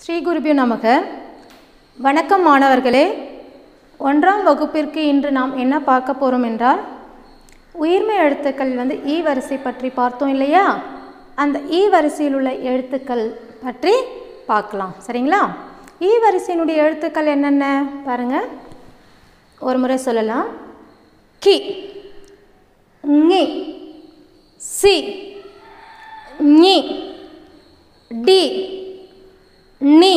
ஸ்ரீ குருபியோ நமக. வணக்கம் மாணவர்களே. 1ஆம் வகுப்பிற்கு இன்று நாம் என்ன பார்க்க போகிறோம் என்றால், உயிர்மை எழுத்துக்கள் ஈ வரிசை பற்றி பார்த்தோம் இல்லையா? அந்த ஈ வரிசையில் உள்ள எழுத்துக்கள் பற்றி பார்க்கலாம். சரிங்களா? ஈ வரிசையினுடைய எழுத்துக்கள் என்னென்ன பாருங்க, ஒரு முறை சொல்லலாம். கி, ஞி, சி, ஞி, டி, நீ,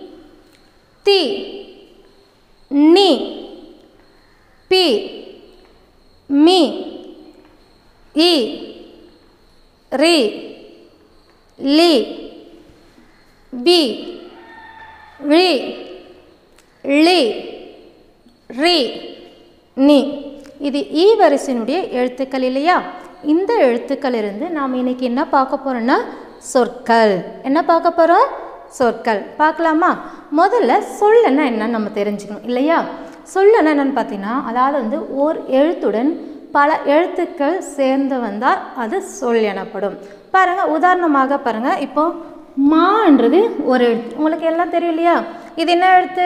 தி, நீ, பி, மீ, இ, ரி, லி, பி, ரி, லி, ரி, நீ. இது ஈ வரிசையினுடைய எழுத்துக்கள் இல்லையா? இந்த எழுத்துக்கள் இருந்து நாம் இன்னைக்கு என்ன பார்க்க போறோம்னா சொற்கள். என்ன பார்க்க போறோம்? சொற்கள். பார்க்கலாமா? முதல்ல சொல்லனா என்னன்னு நம்ம தெரிஞ்சுக்கணும் இல்லையா? சொல்லனா என்னன்னு பார்த்தீங்கன்னா, அதாவது ஓர் எழுத்துடன் பல எழுத்துக்கள் சேர்ந்து வந்தால் அது சொல் எனப்படும். பாருங்க, உதாரணமாக பாருங்க. இப்போ மான்றது ஒரு எழுத்து, உங்களுக்கு எல்லாம் தெரியும் இல்லையா? இது என்ன எழுத்து?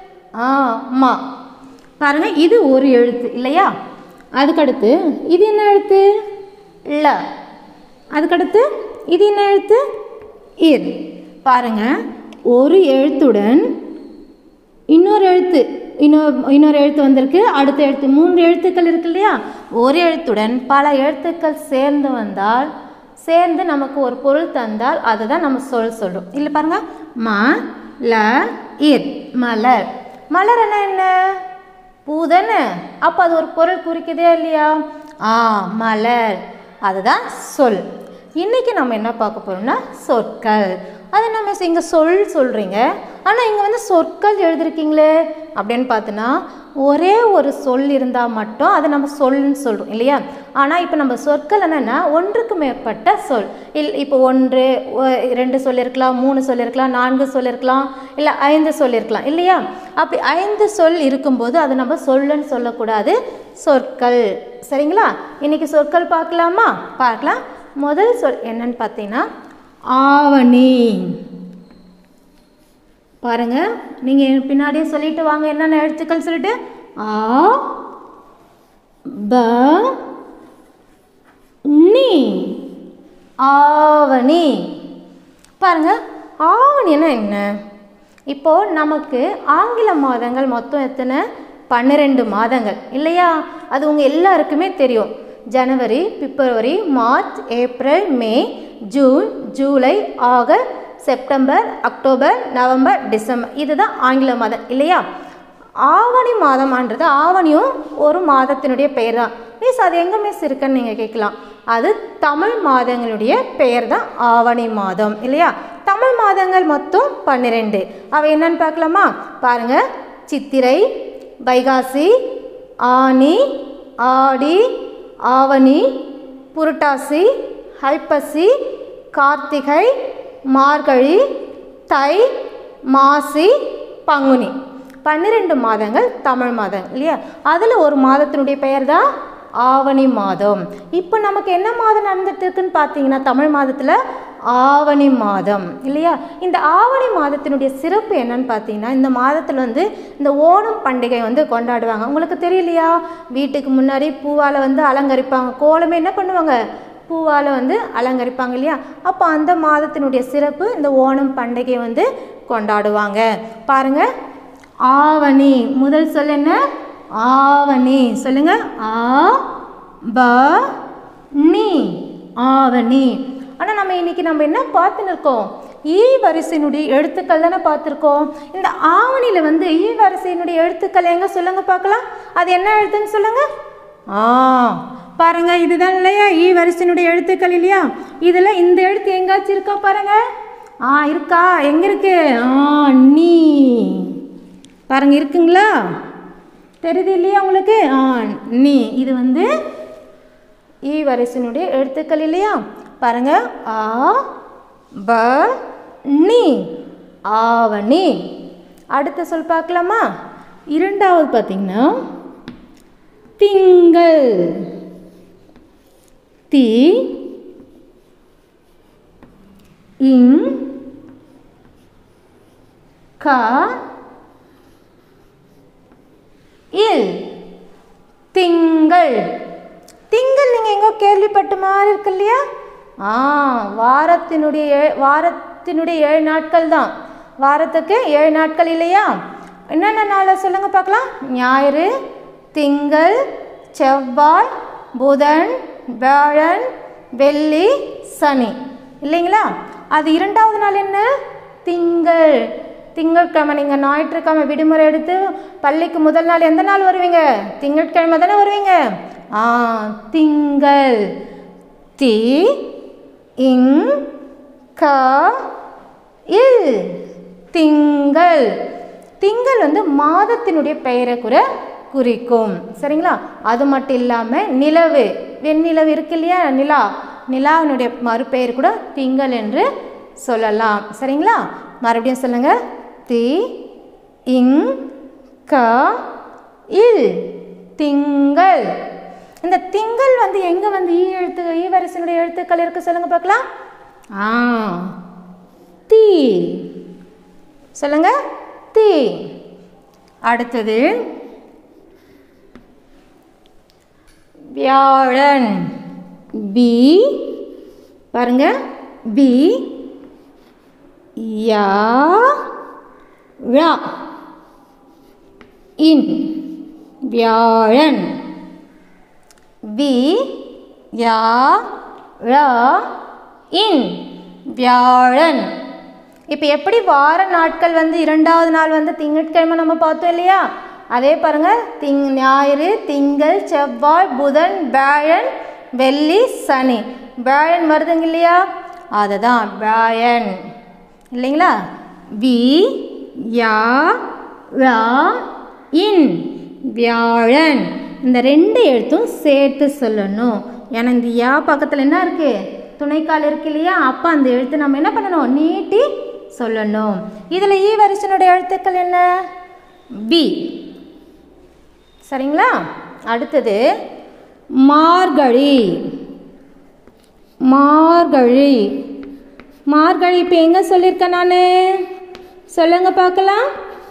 மா. பாருங்க, இது ஒரு எழுத்து இல்லையா? அதுக்கடுத்து இது என்ன எழுத்து? ல. அதுக்கடுத்து இது என்ன எழுத்து? இர். பாருங்க, ஒரு எழுத்துடன் இன்னொரு எழுத்து இன்னொரு எழுத்து வந்திருக்கு, அடுத்த எழுத்து, 3 எழுத்துக்கள் இருக்கு இல்லையா? ஒரு எழுத்துடன் பல எழுத்துக்கள் சேர்ந்து வந்தால், சேர்ந்து நமக்கு ஒரு பொருள் தந்தால் அதுதான் நம்ம சொல்றோம். இல்லை பாருங்க, ம ல இர், மலர். மலர் என்ன? பூதானே? அப்போ அது ஒரு பொருள் குறிக்குதே இல்லையா? மலர், அதுதான் சொல். இன்னைக்கு நம்ம என்ன பார்க்க போறோம்னா சொற்கள். அது நம்ம இங்கே சொல்றீங்க, ஆனால் இங்கே சொற்கள் எழுதிருக்கீங்களே அப்படின்னு பார்த்தோன்னா, ஒரே ஒரு சொல் இருந்தால் மட்டும் அதை நம்ம சொல்லுன்னு சொல்கிறோம் இல்லையா? ஆனால் இப்போ நம்ம சொற்கள் என்னென்னா ஒன்றுக்கு மேற்பட்ட சொல். இப்போ 1, 2 சொல்லியிருக்கலாம், 3 சொல்லியிருக்கலாம், 4 சொல்லியிருக்கலாம், இல்லை 5 சொல்லியிருக்கலாம் இல்லையா? அப்படி 5 சொல் இருக்கும்போது அதை நம்ம சொல்லுன்னு சொல்லக்கூடாது, சொற்கள். சரிங்களா? இன்னைக்கு சொற்கள் பார்க்கலாமா? பார்க்கலாம். முதல் சொல் என்னன்னு பார்த்தீங்கன்னா ஆவணி. பாருங்க, நீங்க பின்னாடியே சொல்லிட்டு வாங்க என்னென்ன எழுத்துக்கள் சொல்லிட்டு. ஆ ப நீ, ஆவணி. பாருங்க, ஆவணின்னா என்ன? இப்போ நமக்கு ஆங்கில மாதங்கள் மொத்தம் எத்தனை? 12 மாதங்கள் இல்லையா? அது உங்க எல்லாருக்குமே தெரியும். ஜனவரி, பிப்ரவரி, March, April, May, June, July, August, September, October, November, December. இதுதான் ஆங்கில மாதம் இல்லையா? ஆவணி மாதம்ன்றது, ஆவணியும் ஒரு மாதத்தினுடைய பெயர் தான். மிஸ் அது எங்கே மிஸ் இருக்குன்னு நீங்கள் கேட்கலாம். அது தமிழ் மாதங்களுடைய பெயர் தான் ஆவணி மாதம் இல்லையா? தமிழ் மாதங்கள் மொத்தம் 12. அவை என்னன்னு பார்க்கலாமா? பாருங்க, சித்திரை, வைகாசி, ஆனி, ஆடி, ஆவணி, புரட்டாசி, ஐப்பசி, கார்த்திகை, மார்கழி, தை, மாசி, பங்குனி. 12 மாதங்கள் தமிழ் மாதம் இல்லையா? அதில் ஒரு மாதத்தினுடைய பெயர் தான் ஆவணி மாதம். இப்போ நமக்கு என்ன மாதம் நடந்துட்டு இருக்குன்னு பார்த்தீங்கன்னா, தமிழ் மாதத்தில் ஆவணி மாதம் இல்லையா? இந்த ஆவணி மாதத்தினுடைய சிறப்பு என்னன்னு பார்த்தீங்கன்னா, இந்த மாதத்தில் இந்த ஓணம் பண்டிகை கொண்டாடுவாங்க. உங்களுக்கு தெரியலையா? வீட்டுக்கு முன்னாடி பூவால் அலங்கரிப்பாங்க. கோலமே என்ன பண்ணுவாங்க? பூவால் அலங்கரிப்பாங்க இல்லையா? அப்போ அந்த மாதத்தினுடைய சிறப்பு இந்த ஓணம் பண்டிகை கொண்டாடுவாங்க. பாருங்க, ஆவணி. முதல் சொல் என்ன? ஆவணி. சொல்லுங்க. ஆ ப நீ, ஆவணி. ஆனால் நம்ம இன்னைக்கு என்ன பார்த்துன்னு இருக்கோம்? ஈ வரிசையினுடைய எழுத்துக்கள் தானே பார்த்துருக்கோம். இந்த ஆவணியில் ஈ வரிசையினுடைய எழுத்துக்கள் எங்க சொல்லுங்க பார்க்கலாம். அது என்ன எழுத்துன்னு சொல்லுங்க. பாருங்க, இதுதான் இல்லையா ஈ வரிசையினுடைய எழுத்துக்கள் இல்லையா? இதில் இந்த எழுத்து எங்காச்சும் இருக்கா பாருங்க. இருக்கா? எங்க இருக்கு? நீ. பாருங்க, இருக்குங்களா? தெரியுது இல்லையா உங்களுக்கு? நீ. இது ஈ வரிசையினுடைய எழுத்துக்கள் இல்லையா? பாருங்க, ஆ ப நீ, ஆவணி. அடுத்த சொல் பார்க்கலாமா? இரண்டாவது பார்த்தீங்கன்னா திங்கள். தி, இங், க இல் திங்கள். திங்கள் நீங்கள் எங்கோ கேள்விப்பட்ட மாதிரி இருக்கு இல்லையா? வாரத்தினுடைய 7 நாட்கள் தான். வாரத்துக்கு 7 நாட்கள் இல்லையா? என்னென்ன நாளை சொல்லுங்க பார்க்கலாம். ஞாயிறு, திங்கள், செவ்வாய், புதன், வியாழன், வெள்ளி, சனி இல்லைங்களா? அது 2வது நாள் என்ன? திங்கள். திங்கட்கிழமை. நீங்கள் ஞாயிற்றுக்கிழமை விடுமுறை எடுத்து பள்ளிக்கு முதல் நாள் எந்த நாள் வருவீங்க? திங்கட்கிழமை தானே வருவீங்க. திங்கள். தி இங் க இல் திங்கள். திங்கள் மாதத்தினுடைய பெயரை குறிக்கும். சரிங்களா? அது மட்டும் இல்லாமல் நிலவு, வெண்ணிலவு இருக்கு இல்லையா? நிலாவினுடைய மறுபெயர் கூட திங்கள் என்று சொல்லலாம். சரிங்களா? மறுபடியும் சொல்லுங்க. தி இங் க இல் திங்கள். இந்த திங்கள் எங்க ஈ வரிசையினுடைய எழுத்துக்கள் இருக்கு சொல்லுங்க பார்க்கலாம். தி. சொல்லுங்க. தி. அடுத்தது வியாழன். பி. பாருங்க. பி யா ழா இன் வியாழன். வி யா ழா இன் வியாழன். இப்போ எப்படி வார நாட்கள் 2வது நாள் திங்கட்கிழமை நம்ம பார்த்தோம் இல்லையா? அதே பாருங்க. ஞாயிறு, திங்கள், செவ்வாய், புதன், வியாழன், வெள்ளி, சனி. வியாழன் வருதுங்க இல்லையா? அதுதான் வியாழன் இல்லைங்களா? வி யா ழா இன் வியாழன். இந்த 2 எழுத்தும் சேர்த்து சொல்லணும். ஏன்னா இந்த யா பக்கத்தில் என்ன இருக்கு? துணைக்கால் இருக்கு இல்லையா? அப்போ அந்த எழுத்து நம்ம என்ன பண்ணணும்? நீட்டி சொல்லணும். இதில் ஈ வரிசையினுடைய எழுத்துக்கள் என்ன? பி. சரிங்களா? அடுத்தது மார்கழி. மார்கழி. மார்கழி இப்போ எங்கே சொல்லியிருக்கேன் நான்? சொல்லுங்க பார்க்கலாம்.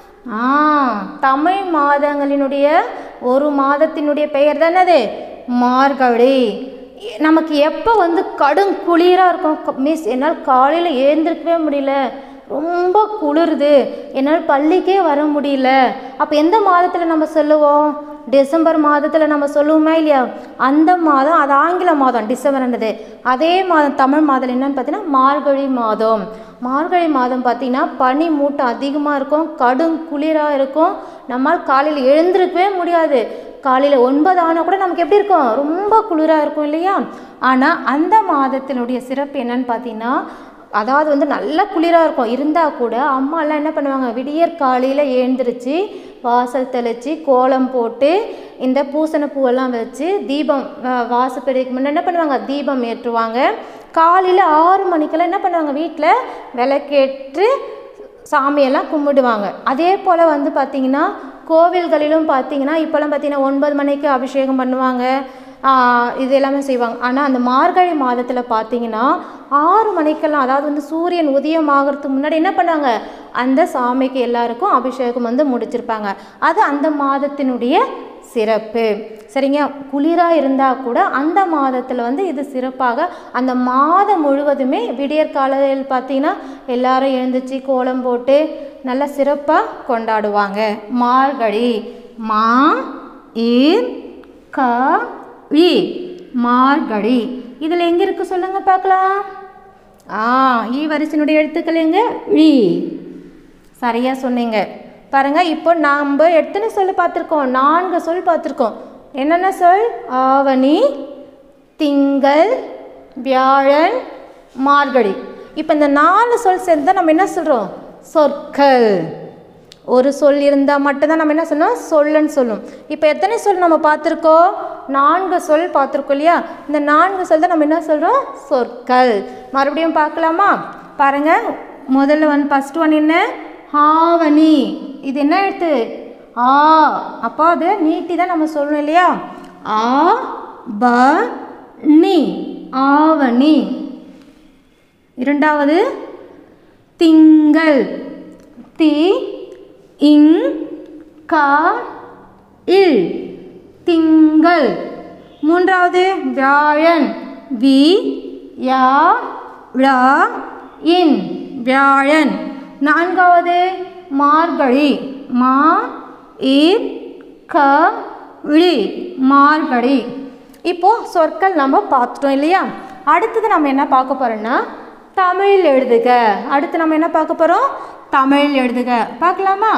தமிழ் மாதங்களினுடைய ஒரு மாதத்தினுடைய பெயர் தானே அது மார்கழி. நமக்கு எப்போ கடும் குளிராக இருக்கும். மிஸ் என்னால் காலையில் எழுந்திருக்கவே முடியல, ரொம்ப குளிருது, என்னால் பள்ளிக்கே வர முடியல. அப்போ எந்த மாதத்தில் நம்ம சொல்லுவோம்? டிசம்பர் மாதத்தில் நம்ம சொல்லுவோமே இல்லையா? அந்த மாதம் அது ஆங்கில மாதம் டிசம்பர்ன்றது. அதே மாதம் தமிழ் மாதம் என்னன்னு பார்த்தீங்கன்னா மார்கழி மாதம். மார்கழி மாதம் பார்த்திங்கன்னா பனி மூட்டம் அதிகமாக இருக்கும், கடும் குளிராக இருக்கும். நம்மால் காலையில் எழுந்திருக்கவே முடியாது. காலையில் 9 ஆனால் கூட நமக்கு எப்படி இருக்கும்? ரொம்ப குளிராக இருக்கும் இல்லையா? ஆனால் அந்த மாதத்தினுடைய சிறப்பு என்னன்னு பார்த்தீங்கன்னா, அதாவது நல்ல குளிராக இருக்கும். இருந்தால் கூட அம்மாலாம் என்ன பண்ணுவாங்க? விடியற் காலையில் எழுந்திரிச்சு வாசல் தெளித்து கோலம் போட்டு இந்த பூசண பூவெல்லாம் வச்சு தீபம் வாசப்படிக்கு முன்னே என்ன பண்ணுவாங்க? தீபம் ஏற்றுவாங்க. காலையில் 6 மணிக்கெல்லாம் என்ன பண்ணுவாங்க? வீட்டில் விளக்கேற்று சாமியெல்லாம் கும்பிடுவாங்க. அதே போல் பார்த்திங்கன்னா கோவில்களிலும் பார்த்திங்கன்னா இப்போலாம் பார்த்திங்கன்னா 9 மணிக்கு அபிஷேகம் பண்ணுவாங்க, இது எல்லாமே செய்வாங்க. ஆனால் அந்த மார்கழி மாதத்தில் பார்த்திங்கன்னா 6 மணிக்கெல்லாம், அதாவது சூரியன் உதயம் ஆகிறதுக்கு முன்னாடி என்ன பண்ணுவாங்க? அந்த சாமிக்கு எல்லாருக்கும் அபிஷேகம் முடிச்சிருப்பாங்க. அது அந்த மாதத்தினுடைய சிறப்பு. சரிங்க? குளிராக இருந்தால் கூட அந்த மாதத்தில் இது சிறப்பாக அந்த மாதம் முழுவதுமே விடியற் காலையில் பார்த்திங்கன்னா எல்லாரும் எழுந்திரிச்சு கோலம் போட்டு நல்ல சிறப்பாக கொண்டாடுவாங்க. மார்கழி. மா இர் க ழி மார்கழி. இதில் எங்கே இருக்குது சொல்லுங்க பார்க்கலாம். ஈ வரிசையினுடைய எழுத்துக்கள் எங்க? ழி. சரியாக சொன்னீங்க. பாருங்கள். இப்போ நாம் எத்தனை சொல் பார்த்துருக்கோம்? 4 சொல் பார்த்துருக்கோம். என்னென்ன சொல்? ஆவணி, திங்கள், வியாழன், மார்கழி. இப்போ இந்த 4 சொல் சேர்ந்து நம்ம என்ன சொல்கிறோம்? சொற்கள். ஒரு சொல் இருந்தால் மட்டும்தான் நம்ம என்ன சொல்லணும்? சொல்லுன்னு சொல்லும். இப்போ எத்தனை சொல் நம்ம பார்த்துருக்கோம்? 4 சொல் பார்த்துருக்கோம் இல்லையா? இந்த 4 சொல் தான் நம்ம என்ன சொல்கிறோம்? சொற்கள். மறுபடியும் பார்க்கலாமா? பாருங்கள். முதல்ல ஃபர்ஸ்ட் ஒன் என்ன? ஆவணி. இது என்ன எழுத்து? ஆ. அப்போ அது நீட்டி தான் நம்ம சொல்லணும் இல்லையா? ஆ ப நி ஆவணி. இரண்டாவது திங்கள். தி இங் க இல் திங்கள். மூன்றாவது வியாழன் வி யா ழ இன் வியாழன். நான்காவது மார்கழி மா இர் க ழி மார்கழி. இப்போது சொற்கள் நம்ம பார்த்துட்டோம் இல்லையா? அடுத்தது நம்ம என்ன பார்க்க போகிறோம்னா தமிழ் எழுதுக. அடுத்து நம்ம என்ன பார்க்க போகிறோம்? தமிழ் எழுதுக. பார்க்கலாமா?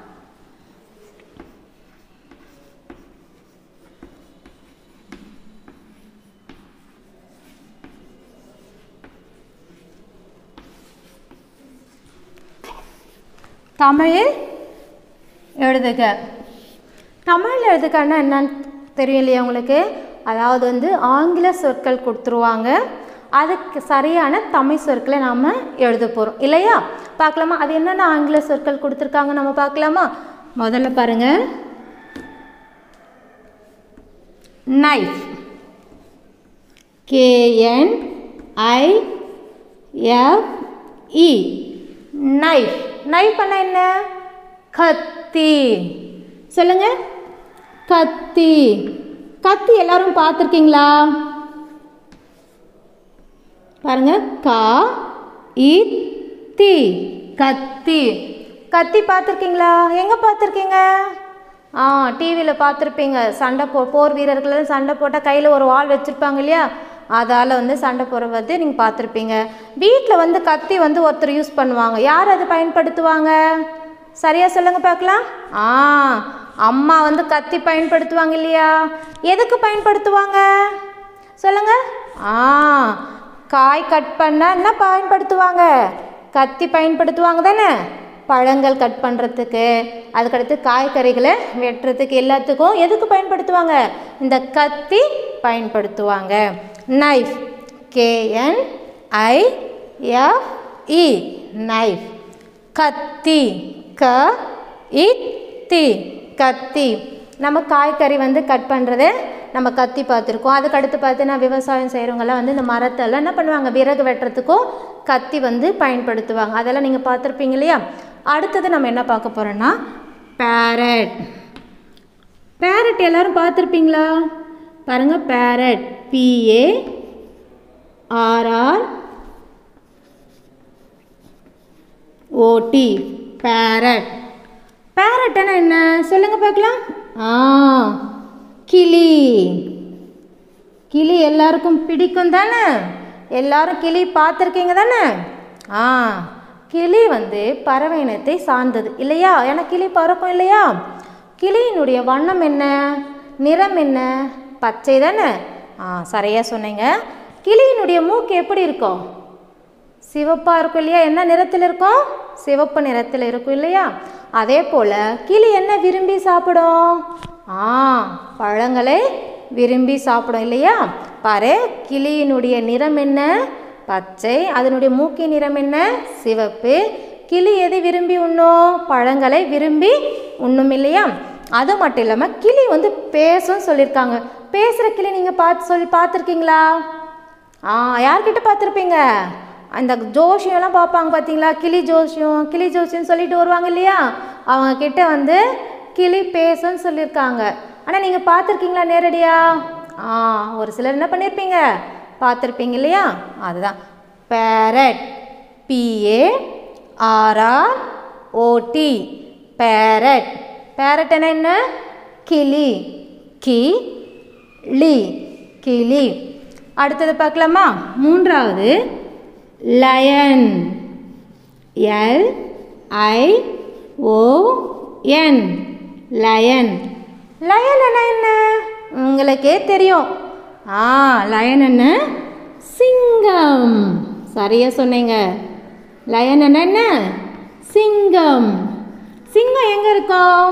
தமிழில் எழுதுக. தமிழ் எழுதுகன்னா என்னன்னு தெரியும் இல்லையா உங்களுக்கு? அதாவது வந்து ஆங்கில சொற்கள் கொடுத்துருவாங்க, அதுக்கு சரியான தமிழ் சொற்களை நாம் எழுத போகிறோம் இல்லையா? பார்க்கலாமா? அது என்னென்ன ஆங்கில சொற்கள் கொடுத்துருக்காங்க நம்ம பார்க்கலாமா? முதல்ல பாருங்கள், நைஃப் KNIFE நைஃப். நைஃப் பண்ண என்ன? கத்தி. சொல்லுங்க, கத்தி. கத்தி எல்லாரும் பார்த்துருக்கீங்களா? பாருங்க, க-இ-தி கத்தி. கத்தி பார்த்துருக்கீங்களா? எங்கே பார்த்துருக்கீங்க? டிவியில் பார்த்துருப்பீங்க. சண்டை போர் வீரர்கள் சண்டை போட்டால் கையில் ஒரு வாள் வச்சுருப்பாங்க இல்லையா? அதால் வந்து சண்டை போடுறது நீங்கள் பார்த்துருப்பீங்க. வீட்டில் வந்து கத்தி வந்து ஒருத்தர் யூஸ் பண்ணுவாங்க. யார் அதை பயன்படுத்துவாங்க? சரியாக சொல்லுங்கள் பார்க்கலாம். அம்மா வந்து கத்தி பயன்படுத்துவாங்க இல்லையா? எதுக்கு பயன்படுத்துவாங்க சொல்லுங்க? காய் கட் பண்ண என்ன பயன்படுத்துவாங்க? கத்தி பயன்படுத்துவாங்க தானே? பழங்கள் கட் பண்ணுறதுக்கு, அதுக்கடுத்து காய்கறிகளை வெட்டுறதுக்கு, எல்லாத்துக்கும் எதுக்கு பயன்படுத்துவாங்க? இந்த கத்தி பயன்படுத்துவாங்க. Knife KNIFE knife. கத்தி க-இ-தி கத்தி. நம்ம காய்கறி வந்து கட் பண்ணுறது நம்ம கத்தி பார்த்துருக்கோம். அதுக்கடுத்து பார்த்தீங்கன்னா விவசாயம் செய்கிறவங்கெல்லாம் வந்து இந்த மரத்தெல்லாம் என்ன பண்ணுவாங்க? விறகு வெட்டுறதுக்கும் கத்தி வந்து பயன்படுத்துவாங்க. அதெல்லாம் நீங்கள் பார்த்துருப்பீங்க இல்லையா? அடுத்தது நம்ம என்ன பார்க்க போகிறோன்னா பேரட். பேரட் எல்லாரும் பார்த்துருப்பீங்களா? பாருங்கள், பேரட் PARROT பேரட். பேரட்னா என்ன சொல்லுங்க பார்க்கலாம்? கிளி. கிளி எல்லாருக்கும் பிடிக்கும் தானே? எல்லாரும் கிளி பார்த்துருக்கீங்க தானே? கிளி வந்து பறவை இனத்தை சார்ந்தது இல்லையா? ஏன்னா கிளி பறக்கும் இல்லையா? கிளியினுடைய வண்ணம் என்ன, நிறம் என்ன? பச்சை தானே? சரியாக சொன்னீங்க. கிளியினுடைய மூக்கு எப்படி இருக்கும்? சிவப்பாக இருக்கும் இல்லையா? என்ன நிறத்தில் இருக்கும்? சிவப்பு நிறத்தில் இருக்கும் இல்லையா? அதே போல் கிளி என்ன விரும்பி சாப்பிடும்? பழங்களை விரும்பி சாப்பிடும் இல்லையா? பாரு, கிளியினுடைய நிறம் என்ன? பச்சை. அதனுடைய மூக்கின் நிறம் என்ன? சிவப்பு. கிளி எதை விரும்பி உண்ணும்? பழங்களை விரும்பி உண்ணும் இல்லையா? அது மட்டும் இல்லாமல் கிளி வந்து பேசும் சொல்லியிருக்காங்க. பேசுகிற கிளி நீங்கள் பார்த்துருக்கீங்களா? யார்கிட்ட பார்த்துருப்பீங்க? அந்த ஜோஷியம்லாம் பார்ப்பாங்க பார்த்தீங்களா? கிளி ஜோஷியம் சொல்லிட்டு வருவாங்க இல்லையா? அவங்க கிட்ட வந்து கிளி பேசுன்னு சொல்லியிருக்காங்க. ஆனால் நீங்கள் பார்த்துருக்கீங்களா நேரடியாக? ஒரு சிலர் என்ன பண்ணியிருப்பீங்க, பார்த்துருப்பீங்க இல்லையா? அதுதான் பேரட். PARROT farad. பேரட் என்ன? கிளி. கிளி. அடுத்தது பார்க்கலாமா? மூன்றாவது லயன். LION line. லயன் என்ன? உங்களுக்கே தெரியும். லயன் என்ன? சிங்கம். சரியாக சொன்னீங்க. லயன் என்ன? சிங்கம். சிங்கம் எங்கே இருக்கும்?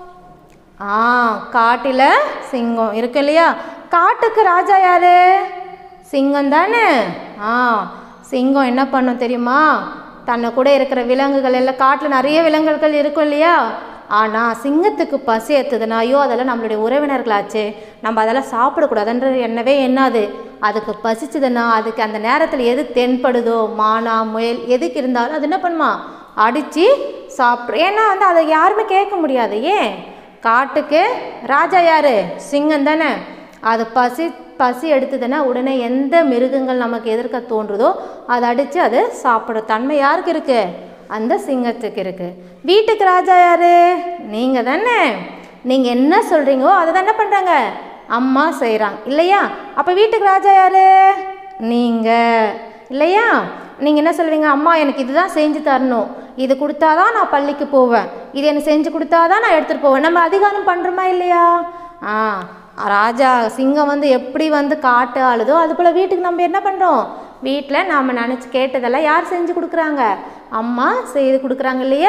காட்டில் சிங்கம் இருக்கு இல்லையா? காட்டுக்கு ராஜா யாரு? சிங்கம் தானே? சிங்கம் என்ன பண்ணும் தெரியுமா? தன்னை கூட இருக்கிற விலங்குகள் எல்லாம், காட்டில் நிறைய விலங்குகள் இருக்கும் இல்லையா? ஆனால் சிங்கத்துக்கு பசி எடுத்ததுன்னா, ஐயோ அதெல்லாம் நம்மளுடைய உறவினர்களாச்சு, நம்ம அதெல்லாம் சாப்பிடக்கூடாதுன்ற எண்ணவே என்னாது. அதுக்கு பசிச்சதுன்னா அதுக்கு அந்த நேரத்தில் எது தென்படுதோ, மானா முயல் எதுக்கு இருந்தாலும் அது என்ன பண்ணுமா? அடித்து சாப்பிட்ற. ஏன்னா வந்து அதை யாருமே கேட்க முடியாது. ஏன்? காட்டுக்கு ராஜா யார்? சிங்கம் தானே. அது பசி எடுத்ததுன்னா உடனே எந்த மிருகங்கள் நமக்கு எதிர்க்க தோன்றுதோ அதை அடித்து அது சாப்பிட்ற தன்மை யாருக்கு இருக்குது? அந்த சிங்கத்துக்கு இருக்குது. வீட்டுக்கு ராஜா யார்? நீங்கள் தானே. நீங்கள் என்ன சொல்கிறீங்களோ அதை தான் என்ன பண்ணுறாங்க? அம்மா செய்கிறாங்க இல்லையா? அப்போ வீட்டுக்கு ராஜா யார்? நீங்கள் இல்லையா? நீங்கள் என்ன சொல்வீங்க? அம்மா எனக்கு இதுதான் செஞ்சு தரணும், இது கொடுத்தாதான் நான் பள்ளிக்கு போவேன், இது எனக்கு செஞ்சு கொடுத்தாதான் நான் எடுத்துகிட்டு போவேன். நம்ம அதிகாரம் பண்ணுறோமா இல்லையா? ராஜா சிங்கம் வந்து எப்படி வந்து காட்டு ஆளுதோ அதுபோல் வீட்டுக்கு நம்ம என்ன பண்ணுறோம்? வீட்டில் நாம் நினச்சி கேட்டதெல்லாம் யார் செஞ்சு கொடுக்குறாங்க? அம்மா செய்து கொடுக்குறாங்க இல்லையா?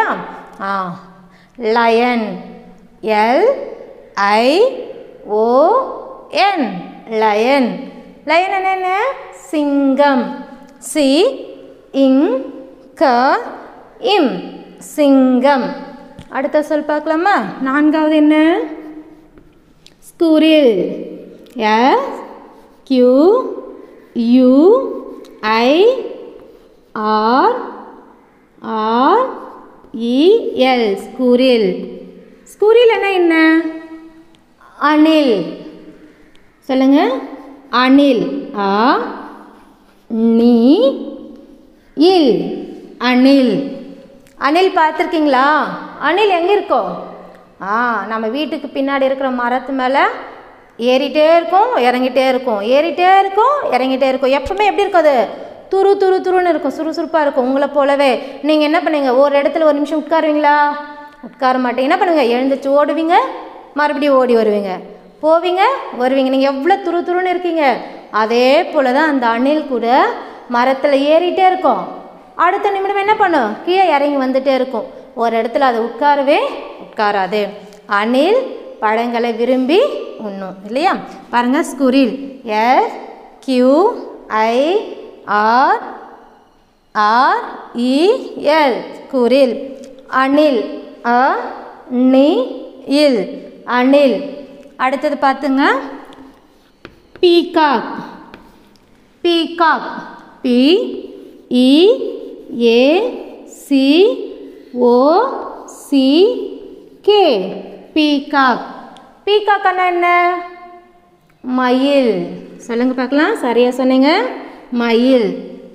Line, LION, line. லயன் என்ன? சிங்கம். SINGM, சிங்கம். அடுத்த சொல் பார்க்கலாமா? நான்காவது என்ன? ஸ்குரில். SQUIRREL, squirrel. ஸ்குரில் என்ன? அணில். சொல்லுங்க. அணில். அணில். அணில் பார்த்துருக்கீங்களா? அணில் எங்கே இருக்கோம்? நம்ம வீட்டுக்கு பின்னாடி இருக்கிற மரத்து மேலே ஏறிட்டே இருக்கும், இறங்கிட்டே இருக்கும், ஏறிட்டே இருக்கும், இறங்கிட்டே இருக்கும். எப்பவுமே எப்படி இருக்கும்? அது துருன்னு இருக்கும், சுறுசுறுப்பாக இருக்கும். உங்களை போலவே நீங்கள் என்ன பண்ணுவீங்க? ஒரு இடத்துல ஒரு நிமிஷம் உட்காருவீங்களா? உட்கார மாட்டீங்க. என்ன பண்ணுவீங்க? எழுந்திரிச்சு ஓடுவீங்க, மறுபடியும் ஓடி வருவீங்க, போவீங்க, வருவீங்க. நீங்கள் எவ்வளோ துருன்னு இருக்கீங்க. அதே போல தான் அந்த அணில் கூட மரத்தில் ஏறிட்டே இருக்கும், அடுத்த நிமிடம் என்ன பண்ணும்? கீழே இறங்கி வந்துட்டே இருக்கும். ஒரு இடத்துல அது உட்காராது. அணில் பழங்களை விரும்பி உண்ணும் இல்லையா? பாருங்க. ஸ்குரில். SQUIRREL, squirrel. அணில். அணில். அடுத்தது பார்த்துங்க. பீகாக். PEACOCK, peacock. பீகாக் என்ன? மயில். சொல்லுங்க பார்க்கலாம். சரியா சொன்னீங்க. மயில்.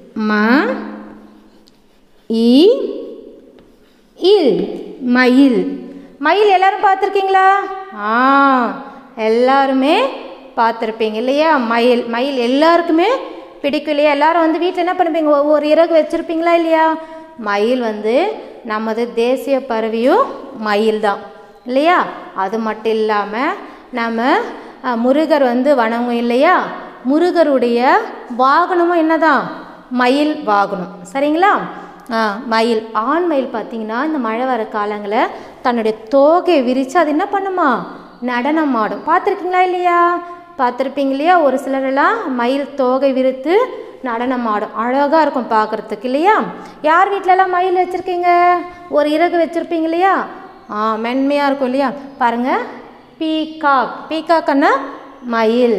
மயில். மயில் எல்லாரும் பார்த்துருக்கீங்களா? எல்லாருமே பார்த்துருப்பீங்க இல்லையா? மயில் எல்லாருக்குமே பிடிக்கும் இல்லையா? எல்லாரும் வந்து வீட்டில் என்ன பண்ணுவீங்க? ஒவ்வொரு இறகு வச்சுருப்பீங்களா இல்லையா? மயில் வந்து நமது தேசிய பறவையும் மயில் தான் இல்லையா? அது மட்டும் இல்லாமல் நம்ம முருகர் வந்து வணங்கும் இல்லையா? முருகருடைய வாகனமும் என்னதான்? மயில் வாகனம். சரிங்களா? மயில். ஆண் மயில் பார்த்திங்கன்னா இந்த மழை வர காலங்களில் தன்னுடைய தோகையை விரித்து அது என்ன பண்ணுமா? நடனம் ஆடும். பார்த்துருக்கீங்களா இல்லையா? பார்த்துருப்பீங்க இல்லையா? ஒரு சிலரெல்லாம் மயில் தோகை விரித்து நடனம் ஆடும். அழகாக இருக்கும் பார்க்குறதுக்கு இல்லையா? யார் வீட்டிலலாம் மயில் வச்சுருக்கீங்க? ஒரு இறகு வச்சுருப்பீங்க இல்லையா? மென்மையாக இருக்கும் இல்லையா? பாருங்கள். பீகாக். பீகாக்னா மயில்.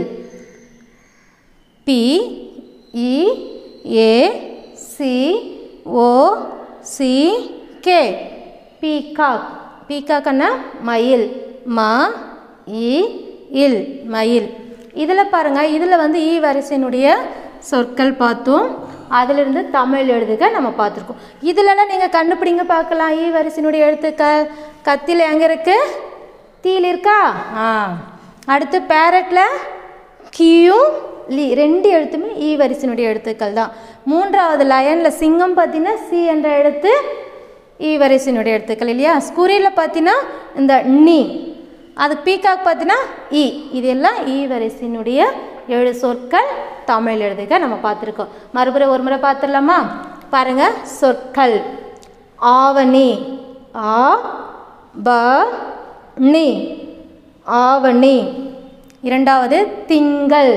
PEACOCK, peacock. பீகாக்னா மயில். மயில். இதில் பாருங்கள். இதில் வந்து ஈ வரிசையினுடைய சொற்கள் பார்த்தோம். அதிலிருந்து தமிழ் எழுதுக நம்ம பார்த்துருக்கோம். இதிலலாம் நீங்கள் கண்டுபிடிங்க பார்க்கலாம். ஈ வரிசையினுடைய எழுத்துக்கள். கத்தியில் எங்கே இருக்குது? தீயில் இருக்கா? அடுத்து பேரட்டில் கியும் லி, ரெண்டு எழுத்துமே ஈ வரிசையினுடைய எழுத்துக்கள் தான். மூன்றாவது லயனில் சிங்கம் பார்த்தீங்கன்னா சி என்ற எழுத்து ஈ வரிசையினுடைய எழுத்துக்கள் இல்லையா? ஸ்குரியில் பார்த்தீங்கன்னா இந்த நீ, அதுக்கு பீகாக் பார்த்தீங்கன்னா இ. இதெல்லாம் ஈ வரிசையினுடைய 7 சொற்கள். தமிழ் எழுதுக நம்ம பார்த்துருக்கோம். மறுபடியும் ஒரு முறை பார்த்துடலாமா? பாருங்க. சொற்கள். ஆவணி. ஆவணி. இரண்டாவது திங்கள்.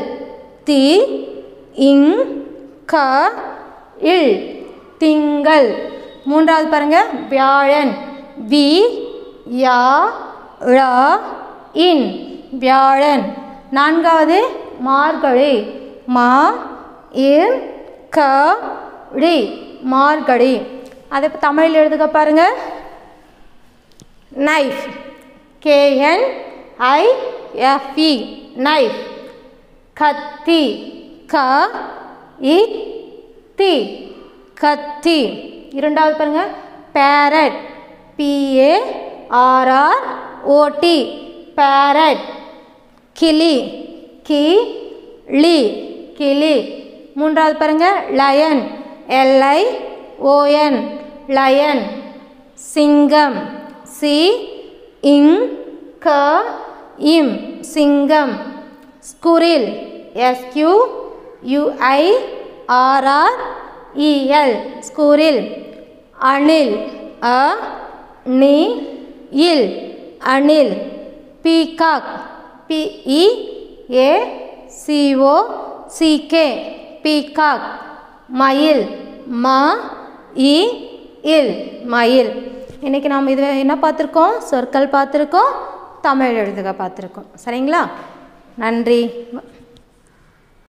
திங்கள். மூன்றாவது பாருங்க. வியாழன். வியாழன். நான்காவது மார்கழி. மார்கழி. அதை தமிழில் எழுதுக பாருங்க. knife, K-N-I-F-E, knife. கத்தி, க-இ-தி, கத்தி. இரண்டாவது பாருங்க, parrot, P-A-R-R-O-T, parrot. கிளி, கி-லி, கிளி. மூன்றாவது பாருங்க, lion, L-I-O-N, lion. சிங்கம், சி-இங்-க-இம், சிங்கம். Squirrel, S-Q-U-I-R-R-E-L, squirrel. அணில், அ-நி-இல், அணில். Peacock, P-E-A-C-O-C-K, peacock. மயில், ம-இ-இல், மயில். இன்றைக்கி நாம் இது என்ன பார்த்துருக்கோம்? சொற்கள் பார்த்துருக்கோம், தமிழ் எழுதுக பார்த்துருக்கோம். சரிங்களா? நன்றி.